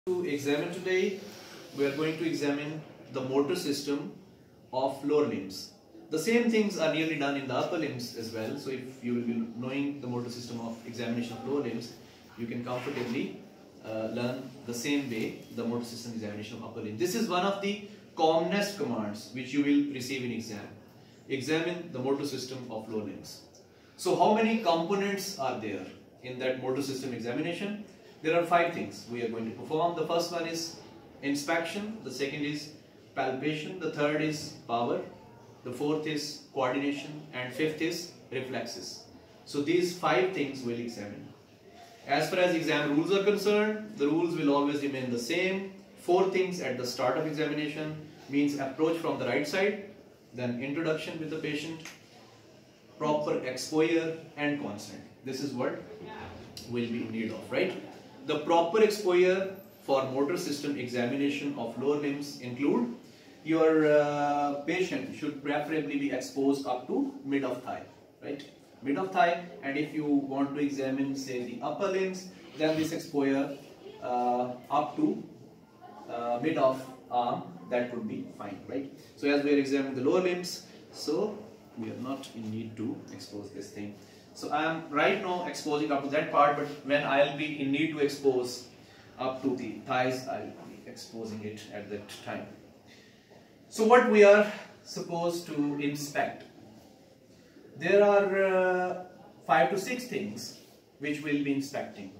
To examine today, we are going to examine the motor system of lower limbs. The same things are nearly done in the upper limbs as well. So if you will be knowing the motor system of examination of lower limbs, you can comfortably learn the same way the motor system examination of upper limbs. This is one of the commonest commands which you will receive in exam. Examine the motor system of lower limbs. So how many components are there in that motor system examination? There are 5 things we are going to perform. The first one is inspection, the second is palpation, the third is power, the fourth is coordination, and fifth is reflexes. So these 5 things we'll examine. As far as exam rules are concerned, the rules will always remain the same. 4 things at the start of examination means approach from the right side, then introduction with the patient, proper exposure and consent. This is what we'll be in need of, right? The proper exposure for motor system examination of lower limbs include your patient should preferably be exposed up to mid of thigh, right? Mid of thigh, and if you want to examine say the upper limbs, then this exposure up to mid of arm, that would be fine, right? So as we are examining the lower limbs, so we are not in need to expose this thing. So I am right now exposing up to that part, but when I will be in need to expose up to the thighs, I will be exposing it at that time. So what we are supposed to inspect? There are 5 to 6 things which we will be inspecting.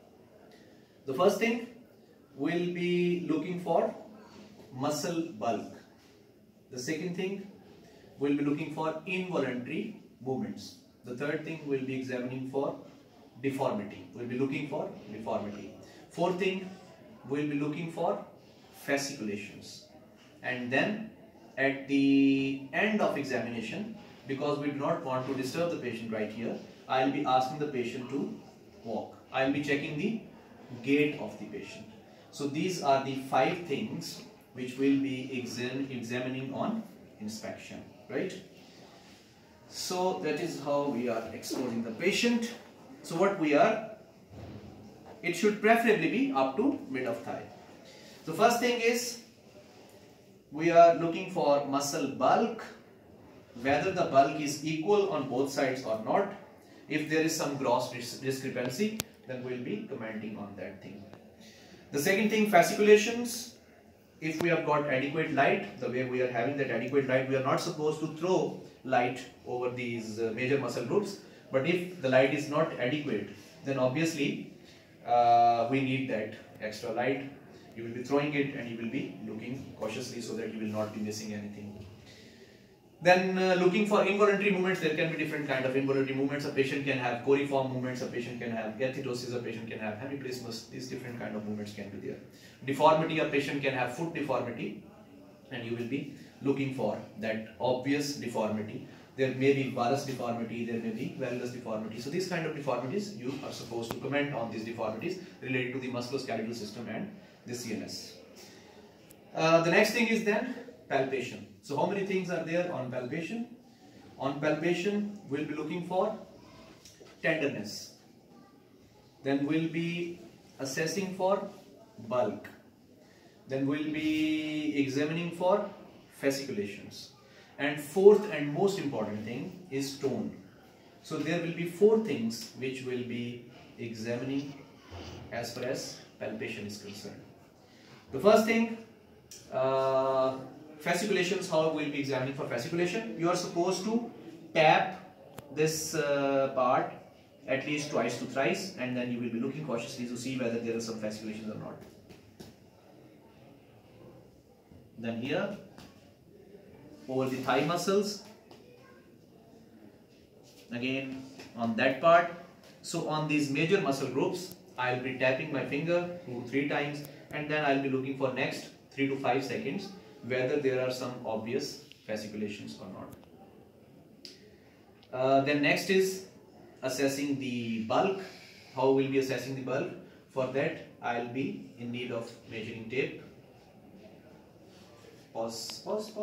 The first thing, we will be looking for muscle bulk. The second thing, we will be looking for involuntary movements. The third thing, we'll be examining for deformity. We'll be looking for deformity. Fourth thing, we'll be looking for fasciculations. And then at the end of examination, because we do not want to disturb the patient right here, I'll be asking the patient to walk. I'll be checking the gait of the patient. So these are the 5 things which we'll be examining on inspection, right? So that is how we are exposing the patient. So what we are, it should preferably be up to mid of thigh. The first thing is, we are looking for muscle bulk, whether the bulk is equal on both sides or not. If there is some gross discrepancy, then we'll be commenting on that thing. The second thing, fasciculations. If we have got adequate light, the way we are having that adequate light, we are not supposed to throw light over these major muscle groups. But if the light is not adequate, then obviously we need that extra light. You will be throwing it and you will be looking cautiously so that you will not be missing anything. Then looking for involuntary movements. There can be different kind of involuntary movements. A patient can have coriform movements, a patient can have ethitosis, a patient can have hemiplegismus. These different kind of movements can be there. Deformity, a patient can have foot deformity, and you will be looking for that obvious deformity. There may be varus deformity, there may be varus deformity. So these kind of deformities, you are supposed to comment on these deformities related to the musculoskeletal system and the CNS. The next thing is then palpation. So how many things are there on palpation? On palpation, we'll be looking for tenderness. Then we'll be assessing for bulk. Then we'll be examining for fasciculations. And fourth and most important thing is tone. So there will be 4 things which we'll be examining as far as palpation is concerned. The first thing, fasciculations. How we'll be examining for fasciculation? You are supposed to tap this part at least twice to thrice, and then you will be looking cautiously to see whether there are some fasciculations or not. Then here, over the thigh muscles, again on that part. So on these major muscle groups, I'll be tapping my finger 2 to 3 times, and then I'll be looking for next 3 to 5 seconds whether there are some obvious fasciculations or not. Then next is assessing the bulk. How we'll be assessing the bulk? For that, I'll be in need of measuring tape. Pause.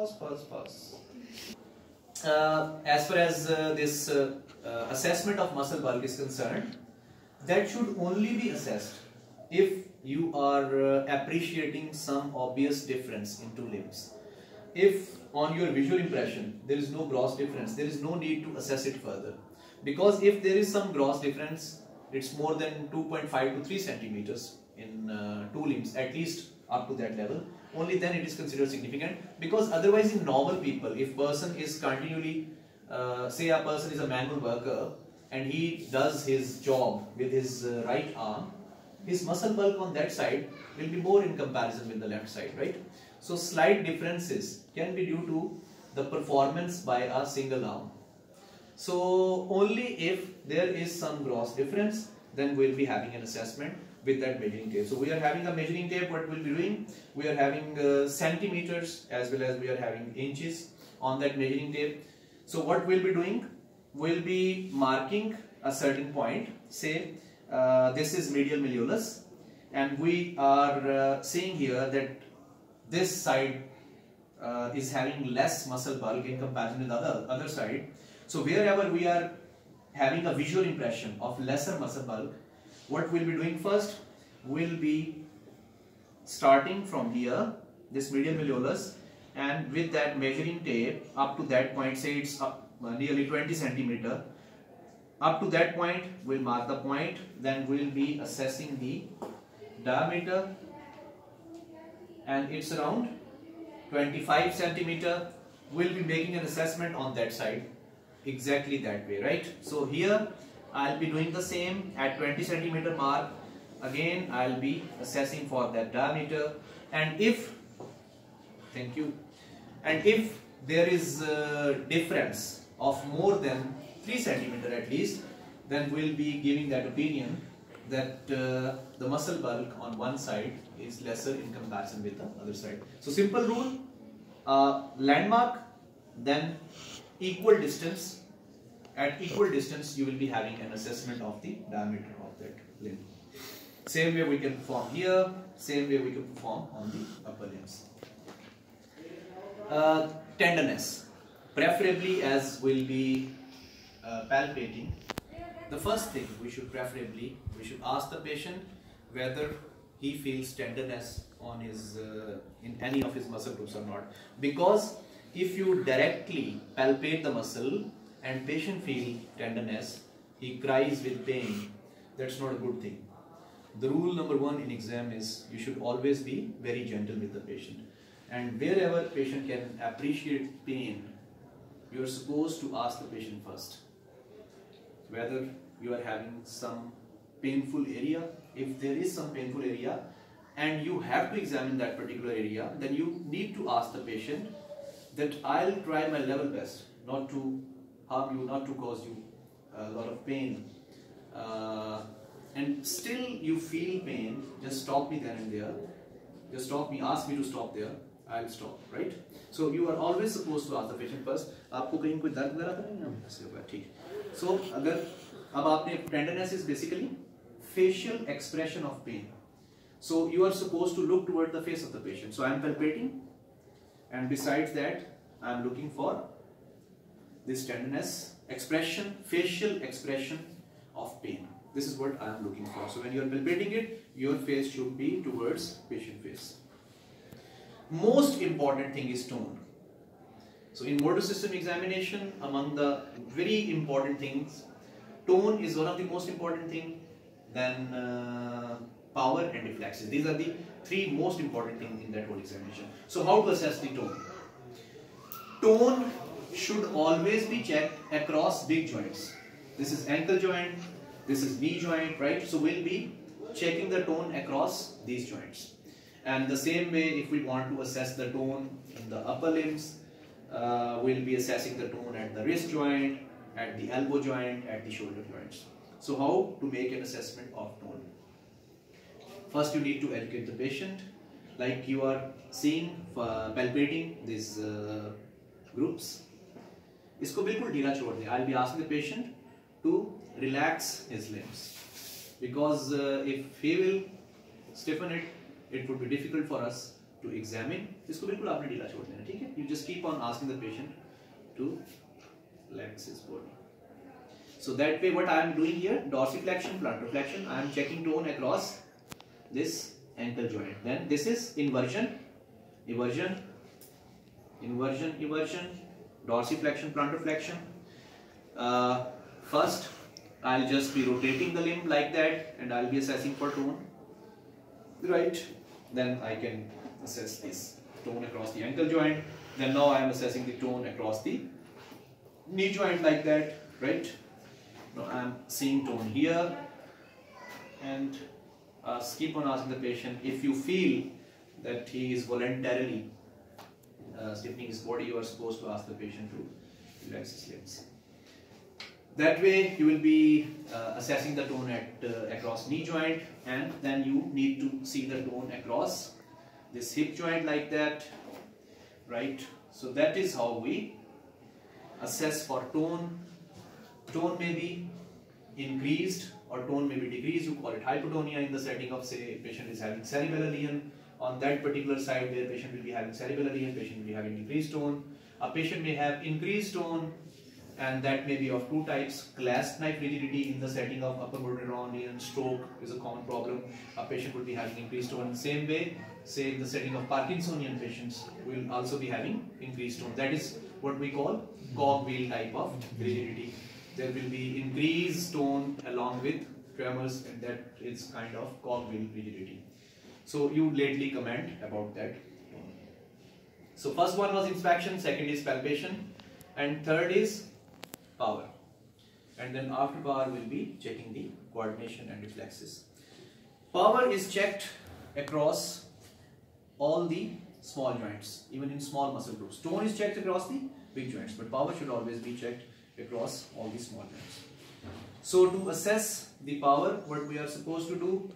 As far as this assessment of muscle bulk is concerned, that should only be assessed if you are appreciating some obvious difference in two limbs. If on your visual impression there is no gross difference, there is no need to assess it further, because if there is some gross difference, it's more than 2.5 to 3 centimeters in two limbs, at least up to that level, only then it is considered significant. Because otherwise in normal people, if person is continually say a person is a manual worker and he does his job with his right arm, his muscle bulk on that side will be more in comparison with the left side, right? So slight differences can be due to the performance by a single arm. So only if there is some gross difference, then we'll be having an assessment with that measuring tape. So we are having a measuring tape. What we'll be doing, we are having centimeters as well as we are having inches on that measuring tape. So what we'll be doing, we'll be marking a certain point. Say this is medial malleolus, and we are seeing here that this side is having less muscle bulk in comparison with the other side. So wherever we are having a visual impression of lesser muscle bulk, what we'll be doing first, we'll be starting from here, this medial malleolus, and with that measuring tape up to that point, say it's up nearly 20 centimeter, up to that point we'll mark the point, then we'll be assessing the diameter, and it's around 25 centimeter. We'll be making an assessment on that side exactly that way, right? So here I'll be doing the same at 20 centimeter mark. Again I'll be assessing for that diameter, and if there is a difference of more than 3 centimeter at least, then we'll be giving that opinion that the muscle bulk on one side is lesser in comparison with the other side. So simple rule, landmark, then equal distance. At equal distance you will be having an assessment of the diameter of that limb. Same way we can perform here, same way we can perform on the upper limbs. Tenderness, preferably as we'll be palpating, the first thing we should ask the patient whether he feels tenderness on his in any of his muscle groups or not. Because if you directly palpate the muscle and patient feel tenderness, he cries with pain, that's not a good thing. The rule number one in exam is you should always be very gentle with the patient, and wherever patient can appreciate pain, you are supposed to ask the patient first whether you are having some painful area. If there is some painful area and you have to examine that particular area, then you need to ask the patient that I'll try my level best not to harm you, not to cause you a lot of pain, and still you feel pain, just stop me then and there, just stop me, ask me to stop there, I'll stop, right? So you are always supposed to ask the patient first, आपको कहीं कोई दर्द वगैरह तो नहीं है? ऐसे होगा, ठीक. So अगर अब आपने tenderness is basically facial expression of pain. So you are supposed to look toward the face of the patient. So I am palpating, and besides that I am looking for this tenderness expression, facial expression of pain. This is what I am looking for. So when you are palpating it, your face should be towards patient face. Most important thing is tone. So in motor system examination, among the very important things, tone is one of the most important thing. Then power and reflexes. These are the three most important things in that whole examination. So how to assess the tone? Tone should always be checked across big joints. This is ankle joint, this is knee joint, right? So we'll be checking the tone across these joints. And the same way, if we want to assess the tone in the upper limbs, we'll be assessing the tone at the wrist joint, at the elbow joint, at the shoulder joints. So how to make an assessment of tone? First you need to educate the patient, like you are seeing, palpating these groups. इसको बिल्कुल ढीला छोड़ दें. I'll be asking the patient to relax his limbs, because if he will stiffen it, it would be difficult for us to examine. इसको बिल्कुल आपने ढीला छोड़ देना, ठीक है? You just keep on asking the patient to relax his body. So that way what I am doing here, dorsiflexion, plantarflexion, I am checking tone across this ankle joint. Then this is inversion, eversion, inversion, eversion, dorsiflexion, plantarflexion. First, I'll just be rotating the limb like that, and I'll be assessing for tone. Right. Then I can assess this tone across the ankle joint. Then now I am assessing the tone across the knee joint like that. Right. Now I am seeing tone here, and keep on asking the patient if you feel that he is voluntarily stiffening his body. You are supposed to ask the patient to relax his limbs. That way you will be assessing the tone at across knee joint, and then you need to see the tone across this hip joint like that, right? So that is how we assess for tone. Tone may be increased or tone may be decreased. You call it hypotonia in the setting of, say, patient is having cerebellar lesion. On that particular side where patient will be having cerebellar lesion, patient will be having decreased tone. A patient may have increased tone, and that may be of two types. Clasp knife rigidity in the setting of upper motor neuron lesion, stroke is a common problem. A patient would be having increased tone. Same way, say in the setting of Parkinsonian patients will also be having increased tone. That is what we call cogwheel type of rigidity. There will be increased tone along with tremors, and that is kind of cogwheel rigidity. So you lately comment about that. So first one was inspection, second is palpation, and third is power. And then after power we'll be checking the coordination and reflexes. Power is checked across all the small joints, even in small muscle groups. Tone is checked across the big joints, but power should always be checked across all the small joints. So to assess the power, what we are supposed to do,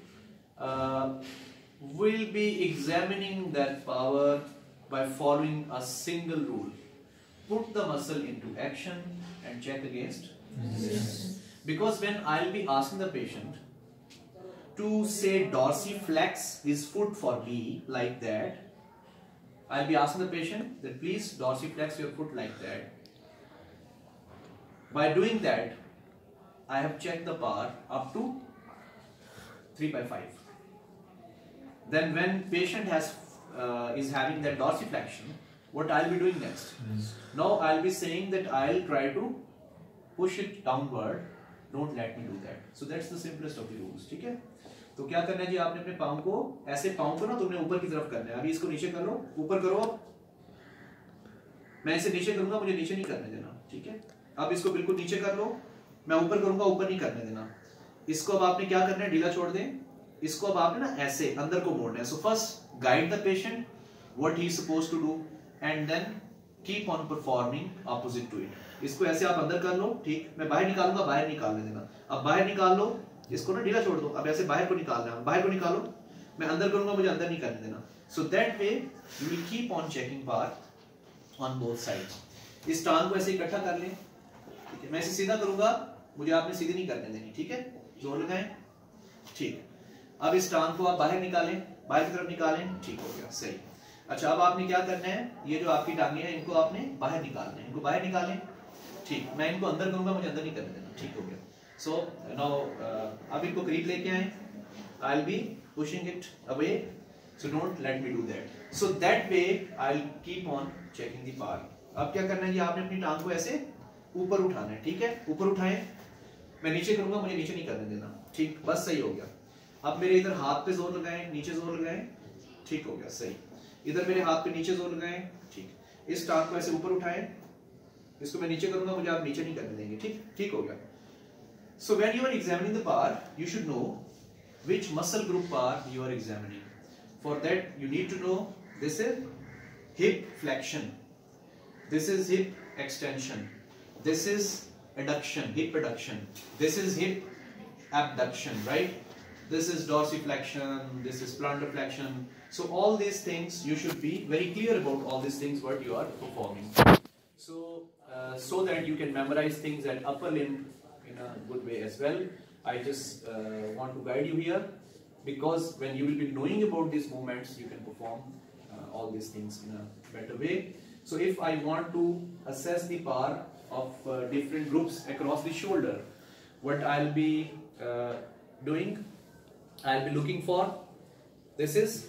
we'll be examining that power by following a single rule. Put the muscle into action and check against resistance. Because when I'll be asking the patient to say dorsiflex his foot for me like that, I'll be asking the patient that please dorsiflex your foot like that. By doing that, I have checked the power up to 3/5. Then when patient is having that dorsiflexion, what I'll be doing next? Now I'll be saying that I'll try to push it downward. Don't let me do that. So that's the simplest of the rules. ठीक है? तो क्या करना है जी, आपने अपने पाँव को ऐसे, पाँव को ना तुमने ऊपर की तरफ करना है. अभी इसको नीचे कर लो, ऊपर करो. मैं इसे नीचे करूंगा, मुझे नीचे नहीं करने देना. ठीक है? अब इसको बिल्कुल नीचे कर लो. मैं ऊपर करूंगा, ऊपर नहीं करने देना. इसको अब आपने क्या करना है, ढीला छोड़ दें. इसको अब आपने ना ऐसे अंदर को मोड़ना है. So first guide the patient what he is supposed to do, and then keep on performing opposite to it. इसको ऐसे आप अंदर कर लो. ठीक, मैं बाहर निकालूंगा, बाहर निकालने देना. अब बाहर निकाल लो, इसको ना ढीला छोड़ दो. अब ऐसे बाहर को निकालना है, बाहर को निकालो. मैं अंदर करूंगा, मुझे अंदर नहीं करने देना. So that way you will keep on checking power on both sides. इस टांग को ऐसे इकट्ठा कर लें. ठीक है, मैं इसे सीधा करूंगा, मुझे आपने सीधी नहीं करने देनी. ठीक है, जोर लगाएं. ठीक, अब इस टांग को आप बाहर निकालें, बाहर की तरफ निकालें. ठीक हो गया, सही. अच्छा, अब आपने क्या करना है, ये जो आपकी टांगे हैं इनको आपने बाहर निकालना है. इनको बाहर निकालें. ठीक, मैं इनको अंदर करूंगा, मुझे अंदर नहीं करने देना. ठीक हो गया. सो नाउ अब इनको करीब लेके आए. I will be pushing it away, so don't let me do that. So that way I will keep on checking the power. अब क्या करना है जी, आपने अपनी टांग को ऐसे ऊपर उठाना है. ठीक है, ऊपर उठाएं. मैं नीचे करूंगा, मुझे नीचे नहीं करने देना. ठीक, बस सही हो गया. अब मेरे इधर हाथ पे जोर लगाएं, नीचे जोर लगाएं. ठीक हो गया, सही. इधर मेरे हाथ पे नीचे जोर लगाएं. ठीक, इस टांग को ऐसे ऊपर उठाएं. इसको मैं नीचे करूंगा, मुझे आप नीचे नहीं करने देंगे. ठीक, ठीक हो गया. So when you are examining the power, you should know which muscle group power you are examining. For that you need to know this is hip flexion, this is hip extension, this is adduction, hip adduction, this is hip abduction, right? This is dorsiflexion, this is plantar flexion. So all these things you should be very clear about all these things what you are performing. So that you can memorize things at upper limb in a good way as well. I just want to guide you here, because when you will be knowing about these movements, you can perform all these things in a better way. So if I want to assess the power of different groups across the shoulder, what I'll be doing, I'll be looking for This is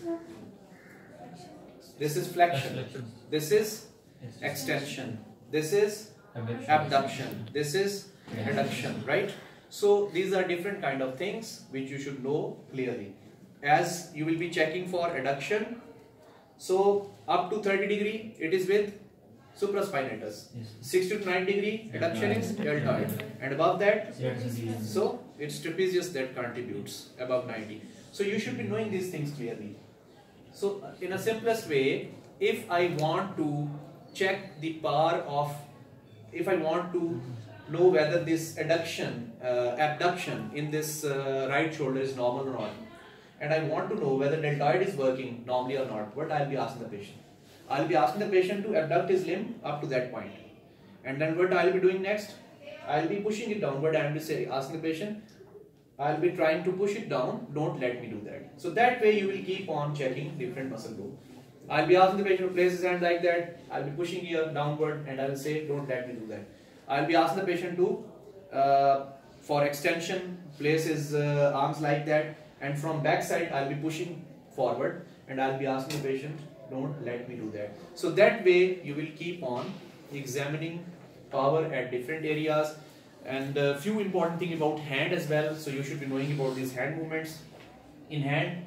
flexion. This is extension. This is abduction. This is adduction, right? So these are different kind of things which you should know clearly. As you will be checking for adduction, so up to 30 degree it is with supraspinatus. 60 to 90 degree adduction is deltoid, and above that, so it's trapezius that contributes above 90. So you should be knowing these things clearly. So in a simplest way, if I want to check the power of, if I want to know whether this abduction in this right shoulder is normal or not, and I want to know whether deltoid is working normally or not, what I'll be asking the patient? I'll be asking the patient to abduct his limb up to that point. And then what I'll be doing next? I'll be pushing it downward and asking the patient, I'll be trying to push it down, don't let me do that. So that way you will keep on checking different muscle group. I'll be asking the patient to place his hand like that, I'll be pushing here downward and I'll say, don't let me do that. I'll be asking the patient to, for extension, place his arms like that, and from back side I'll be pushing forward and I'll be asking the patient, don't let me do that. So that way you will keep on examining power at different areas. And a few important things about hand as well, so you should be knowing about these hand movements. In hand,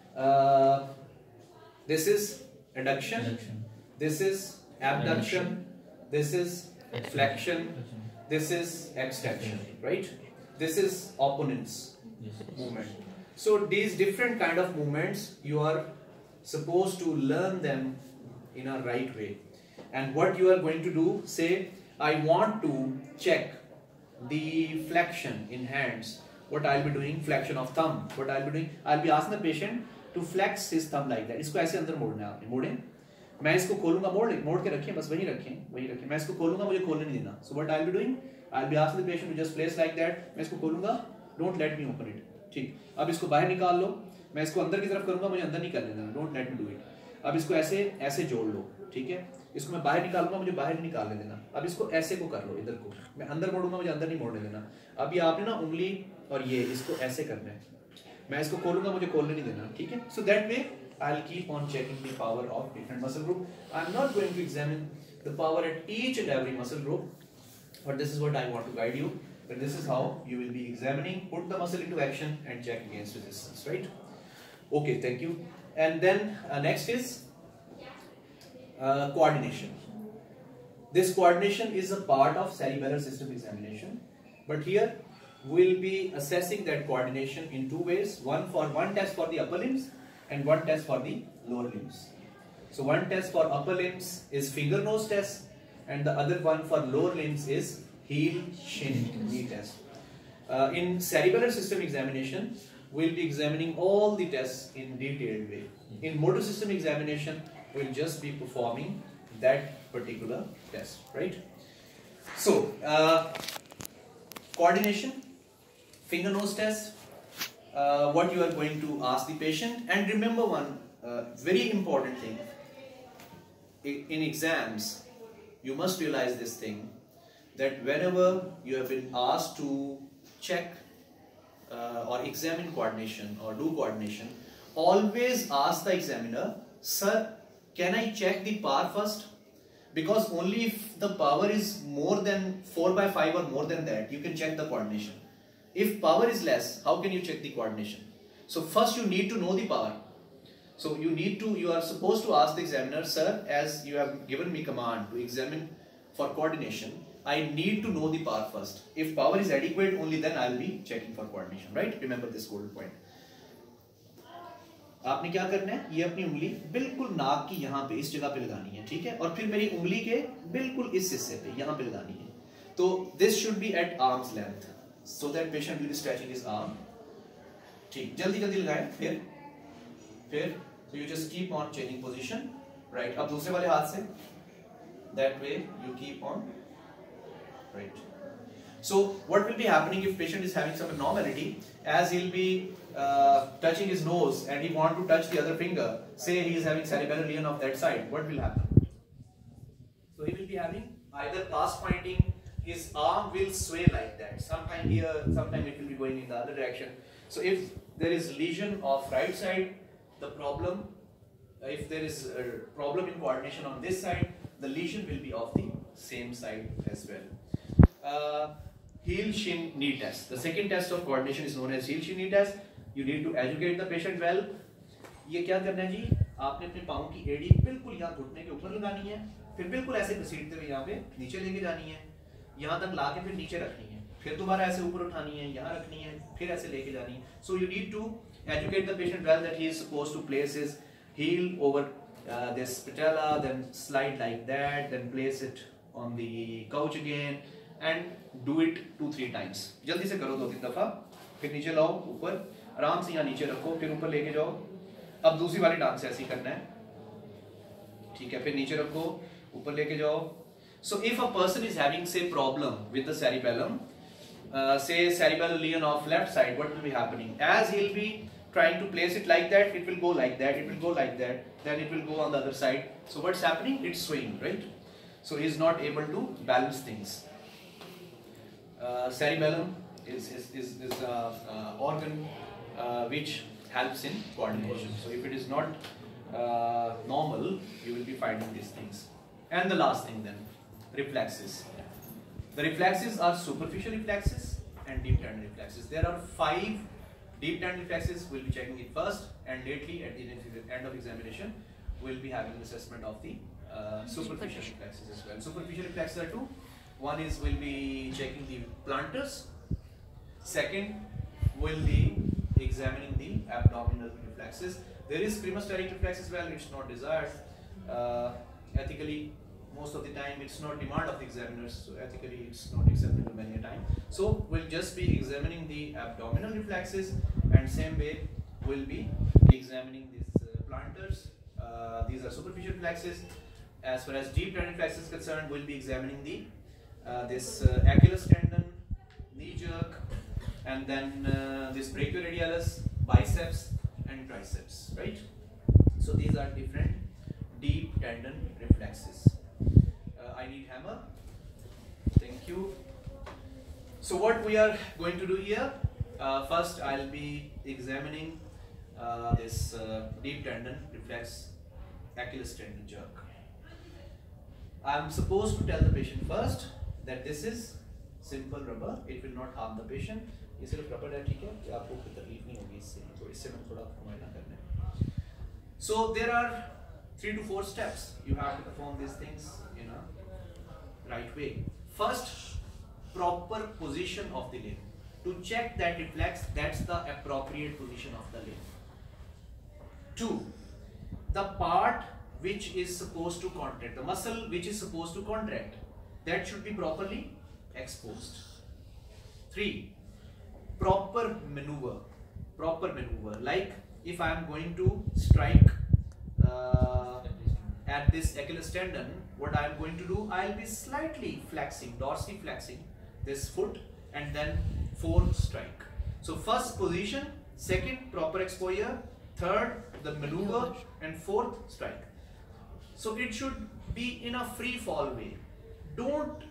this is adduction, this is abduction, this is flexion, this is extension, right? This is opponent's movement. So these different kind of movements, you are supposed to learn them in a right way. And what you are going to do, say I want to check the flexion in hands, what I'll be doing, flexion of thumb, what I'll be doing, I'll be asking the patient to flex his thumb like that. इसको ऐसे अंदर मोड़ना है आपने, मोड़ें, मैं इसको खोलूंगा, मोड़ के रखें, बस वही रखें, मैं इसको खोलूंगा, मुझे खोलने नहीं देना. So what I'll be doing, I'll be asking the patient to just place like that, मैं इसको खोलूंगा, don't let me open it. ठीक, अब इसको बाहर निकाल लो, मैं इसको अंदर की तरफ करूंगा, मुझे अंदर नहीं करने देना, don't let me do it. अब इसको ऐसे जोड़ लो, ठीक है, इसको मैं बाहर निकालूंगा, मुझे बाहर नहीं निकालने देना. अब इसको ऐसे को कर लो, इधर को मैं अंदर मोड़ूंगा, मुझे अंदर नहीं मोड़ने देना. अब ये आपने ना उंगली और ये इसको ऐसे करना है, मैं इसको खोलूंगा, मुझे खोलने नहीं देना, ठीक है. So that way I'll keep on checking the power of different muscle group. I'm not going to examine the power at each and every muscle group, but this is what I want to guide you. But this is how you will be examining, put the muscle into action and check against resistance, right? Okay, thank you. And then next is coordination. This coordination is a part of cerebellar system examination, but here we will be assessing that coordination in two ways. One test for the upper limbs and one test for the lower limbs. So one test for upper limbs is finger nose test, and the other one for lower limbs is heel shin knee test. In cerebellar system examination, we will be examining all the tests in detailed way. In motor system examination, we will just be performing that particular test, right? So coordination, finger nose test, what you are going to ask the patient. And remember one very important thing, in exams you must realize this thing, that whenever you have been asked to check or examine coordination or do coordination, always ask the examiner, sir, can I check the power first? Because only if the power is more than 4/5 or more than that, you can check the coordination. If power is less, how can you check the coordination? So first you need to know the power. So you are supposed to ask the examiner, sir, as you have given me command to examine for coordination, I need to know the power first. If power is adequate, only then I will be checking for coordination, right? Remember this golden point. आपने क्या करना है, ये अपनी उंगली बिल्कुल नाक की यहाँ पे इस जगह पे लगानी है, ठीक है, और फिर मेरी उंगली के बिल्कुल इस हिस्से पे यहाँ पे लगानी है. तो this should be at arm's length, so that patient will be stretching his arm. ठीक, जल्दी जल्दी लगाएं, फिर so you just keep on changing position, right? अब दूसरे वाले हाथ से, that way you keep on, right? So what will be happening if patient is having some abnormality, as he'll be touching his nose and he want to touch the other finger, say he is having cerebellar lesion of that side, what will happen? So he will be having either past pointing, his arm will sway like that, sometime here, sometime it will be going in the other direction. So if there is lesion of right side, the problem, if there is a problem in coordination on this side, the lesion will be of the same side as well. Heel shin knee test. The second test of coordination is known as heel shin knee test. You need to educate the patient well. ये क्या करना है जी? आपने अपने पाँव की एड़ी बिल्कुल यहाँ घुटने के ऊपर लगानी है, फिर बिल्कुल ऐसे घसीटते हुए यहाँ पे नीचे लेके जानी है, यहाँ तक ला के फिर नीचे रखनी है, फिर दोबारा ऐसे ऊपर उठानी है, यहाँ रखनी है, फिर ऐसे लेके जानी है. So you need to educate the patient well that he is supposed to place his heel over this patella, then slide like that, then place it on the couch again and do it 2-3 times. जल्दी से करो 2-3 दफा, फिर नीचे लाओ ऊपर, आराम से यहाँ नीचे रखो, फिर ऊपर लेके जाओ. अब दूसरी वाली टांग से ऐसे ही करना है, ठीक है, फिर नीचे रखो, ऊपर लेके जाओ. So if a person is having say problem with the cerebellum, say cerebellar lesion of left side, what will be happening? As he'll be trying to place it like that, it will go like that, it will go like that, then it will go on the other side. So what's happening? It's swaying, right? So he's not able to balance things. Cerebellum is organ which helps in coordination. So if it is not normal, you will be finding these things. And the last thing then, reflexes. The reflexes are superficial reflexes and deep tendon reflexes. There are 5 deep tendon reflexes. We'll be checking it first, and lately at the end of examination, we'll be having an assessment of the superficial reflexes as well. Superficial reflexes are 2. One is we'll be checking the plantars. Second, we'll be examining the abdominal reflexes. There is cremasteric reflex as well. It's not desired. Ethically, most of the time it's not demand of the examiners, so ethically it's not acceptable many a time. So we'll just be examining the abdominal reflexes, and same way we'll be examining these plantars. These are superficial reflexes. As far as deep tendon reflexes is concerned, we'll be examining the this Achilles tendon, knee jerk, and then this brachioradialis, biceps and triceps, right? So these are different deep tendon reflexes. I need hammer. Thank you. So what we are going to do here, first I'll be examining this deep tendon reflex, Achilles tendon jerk. I'm supposed to tell the patient first that this is simple rubber, it will not harm the patient. ये सिर्फ rubber है, ठीक है, कि आपको कोई तकलीफ नहीं होगी इससे, तो इससे मैं थोड़ा मुआयना करना है. So there are 3 to 4 steps. You have to perform these things in a right way. First, proper position of the limb. To check that reflex, that's the appropriate position of the limb. 2, the part which is supposed to contract, the muscle which is supposed to contract, that should be properly exposed. 3, proper maneuver. Like if I am going to strike at this Achilles tendon, what I am going to do, I will be slightly flexing, dorsiflexing this foot, and then 4th strike. So first position, second proper exposure, third the maneuver, and 4th strike. So it should be in a free fall way. Don't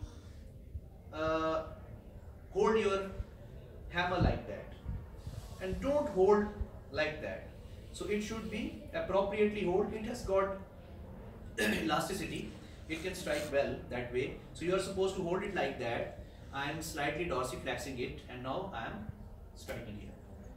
hold your hammer like that, and don't hold like that. So it should be appropriately hold. It has got elasticity, it can strike well that way. So you are supposed to hold it like that. I am slightly dorsiflexing it, and now I am striking here.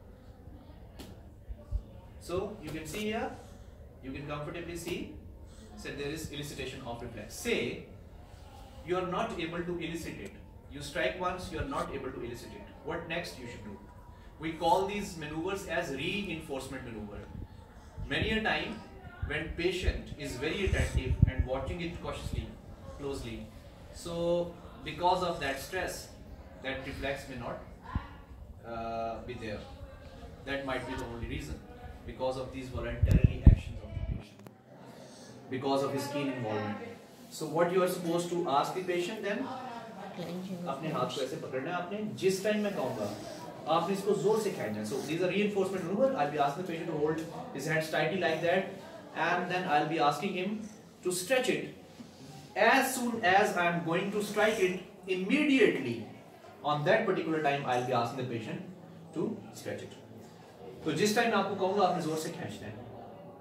So you can see here, you can comfortably see, so there is elicitation of reflex. Say you are not able to elicit it. You strike once, you are not able to elicit it. What next you should do? We call these maneuvers as reinforcement maneuver. Many a time when patient is very attentive and watching it cautiously, closely, so because of that stress, that reflex may not be there. That might be the only reason, because of these voluntary actions of the patient, because of his keen involvement. So what you are supposed to ask the patient then, अपने हाथ को ऐसे पकड़ना है आपने, जिस time मैं कहूँगा आपने इसको जोर से खींचना है. So these are reinforcement maneuver. I'll be asking the patient to hold his hands tightly like that, and then I'll be asking him to stretch it. As soon as I'm going to strike it, immediately on that particular time I'll be asking the patient to stretch it. तो जिस time आपको कहूँगा आपने जोर से खींचना है.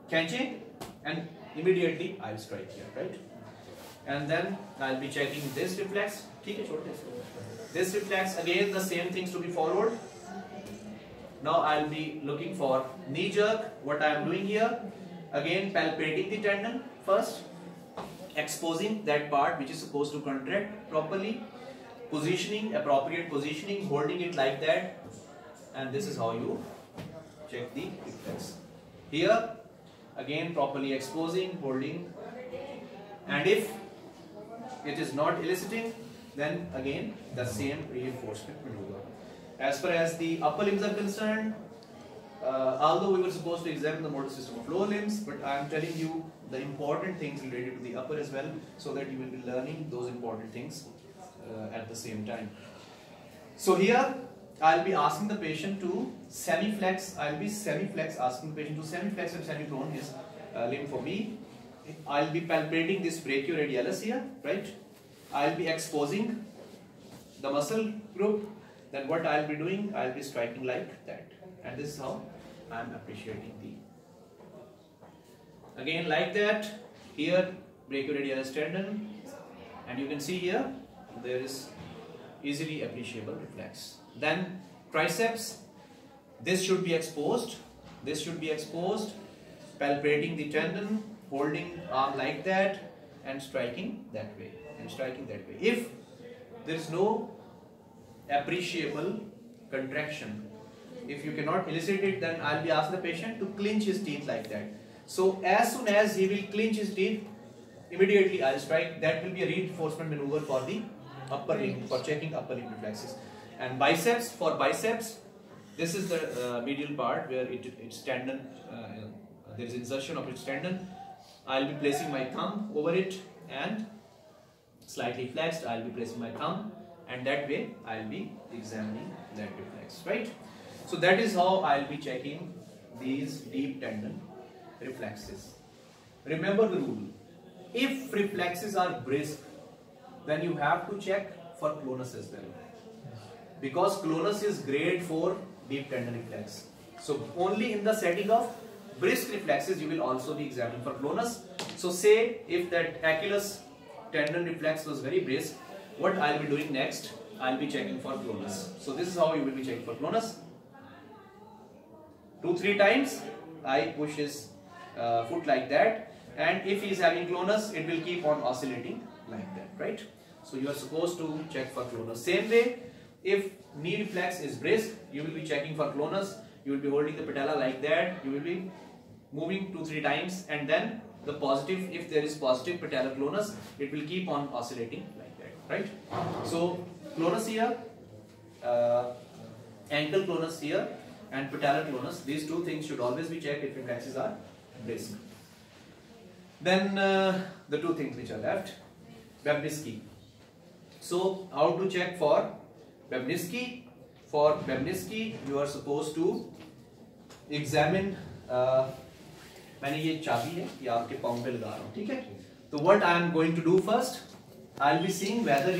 catching, and immediately I'll strike here, right? And then I'll be checking this reflex. This reflex, again the same things to be followed. Now I'll be looking for knee jerk. What I am doing here, again palpating the tendon first, exposing that part which is supposed to contract properly, positioning, appropriate positioning, holding it like that, and this is how you check the reflex. Here, again properly exposing, holding, and if it is not eliciting, then again the same reinforcement maneuver. As far as the upper limbs are concerned, although we were supposed to examine the motor system of lower limbs, but I am telling you the important things related to the upper as well, so that you will be learning those important things at the same time. So here I'll be asking the patient to semi-flex. I'll be semi-flex, asking the patient to semi-flex and semi-prone his limb for me. I'll be palpating this brachioradialis here, right? I'll be exposing the muscle group. Then what I'll be doing, I'll be striking like that. And this is how I'm appreciating the. Again like that, here brachioradialis tendon, and you can see here, there is easily appreciable reflex. Then triceps, this should be exposed, this should be exposed, palpating the tendon, holding arm like that, and striking that way, and striking that way. If there is no appreciable contraction, if you cannot elicit it, then I'll be asking the patient to clench his teeth like that. So as soon as he will clench his teeth, immediately I'll strike. That will be a reinforcement maneuver for the upper limb, for checking upper limb reflexes. And biceps, for biceps, this is the medial part where its tendon, there is insertion of its tendon. I'll be placing my thumb over it, and slightly flexed, I'll be placing my thumb, and that way I'll be examining that reflex, right? So that is how I'll be checking these deep tendon reflexes. Remember the rule: if reflexes are brisk, then you have to check for clonus as well, because clonus is grade for deep tendon reflex. So only in the setting of brisk reflexes you will also be examining for clonus. So say if that Achilles tendon reflex was very brisk, what I'll be doing next, I'll be checking for clonus. So this is how you will be checking for clonus. 2-3 times I push his foot like that, and if he is having clonus, it will keep on oscillating like that, right? So you are supposed to check for clonus. Same way, if knee reflex is brisk, you will be checking for clonus. You will be holding the patella like that. You will be moving 2-3 times, and then the positive, if there is positive patellar clonus, it will keep on oscillating like that, right? So clonus here, ankle clonus here, and patellar clonus, these two things should always be checked if reflexes are brisk. Then the two things which are left, Babinski. So how to check for Babinski? For Babinski, you are supposed to examine. मैंने ये चाबी है ये आपके पाँव पे लगा रहा हूँ, ठीक है? तो what I am going to do first, I'll be seeing whether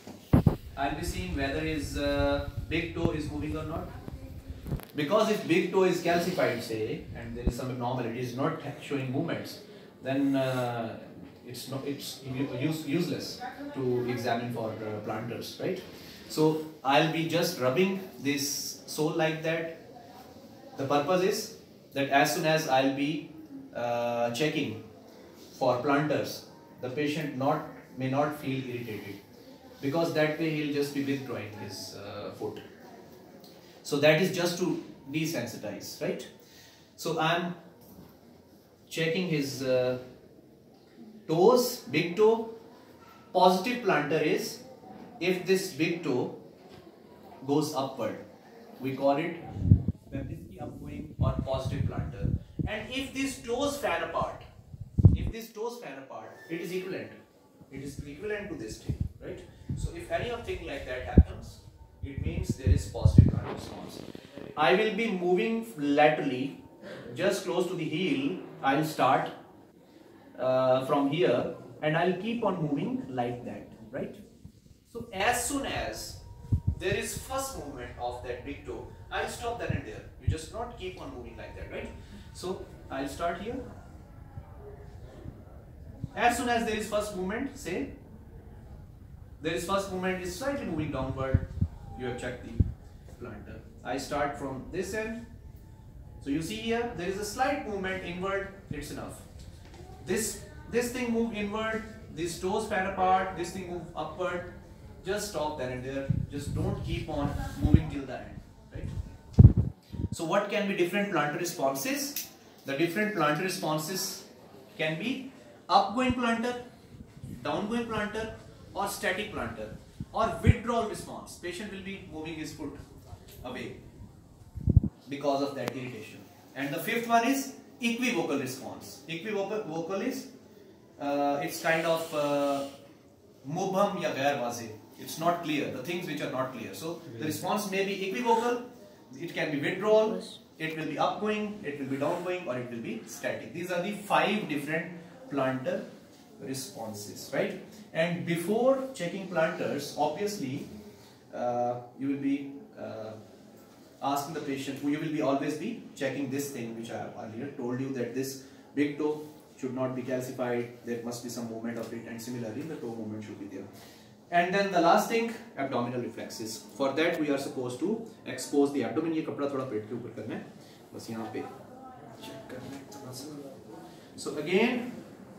his big toe is moving or not. Because if big toe is calcified, say, and there is some abnormality, is not showing movements, then it's useless to examine for planters, right? So I'll be just rubbing this sole like that. The purpose is that as soon as I'll be checking for planters, the patient may not feel irritated, because that way he'll just be withdrawing his foot. So that is just to desensitize, right? So I'm checking his toes, big toe. Positive planter is if this big toe goes upward, we call it Babinski upgoing or positive planter. And if these toes fan apart, it is equivalent. It is equivalent to this thing, right? So if any of thing like that happens, it means there is positive plantar response. I will be moving laterally, just close to the heel. I'll start from here, and I'll keep on moving like that, right? So as soon as there is first movement of that big toe, I'll stop then and there. You just not keep on moving like that, right? So I'll start here. As soon as there is first movement, say there is first movement is slightly moving downward, you have checked the plantar. I start from this end. So you see here, there is a slight movement inward, it's enough. This thing move inward, these toes fan apart, this thing move upward. Just stop there and there. Just don't keep on moving till the end, right? So what can be different plantar responses? The different plantar responses can be upgoing plantar, downgoing plantar, or static plantar, or withdrawal response. Patient will be moving his foot away because of that irritation. And the fifth one is equivocal response. Equivocal is it's kind of mubham ya gair wazih. It's not clear, the things which are not clear. So the response may be equivocal, it can be withdrawal, it will be upgoing, it will be downgoing, or it will be static. These are the 5 different plantar responses, right? And before checking plantars, obviously you will be asking the patient, you will be always be checking this thing which I have earlier told you, that this big toe should not be calcified, there must be some movement of it, and similarly the toe movement should be there. And then the last thing, abdominal reflexes. For that we are supposed to expose the abdomen. ये कपड़ा थोड़ा पेट के ऊपर करना है, बस यहाँ पे check करना है थोड़ा सा. So again,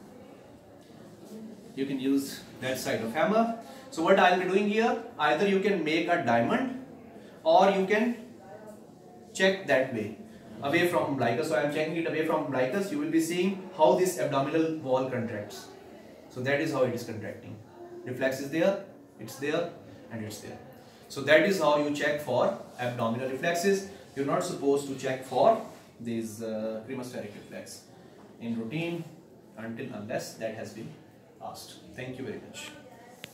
you can use that side of hammer. So what I will be doing here, either you can make a diamond, or you can check that way, away from umbilicus. So I am checking it away from umbilicus. You will be seeing how this abdominal wall contracts. So that is how it is contracting. Reflex is there, it's there, and it's there. So that is how you check for abdominal reflexes. You're not supposed to check for these cremaspheric reflex in routine unless that has been asked. Thank you very much.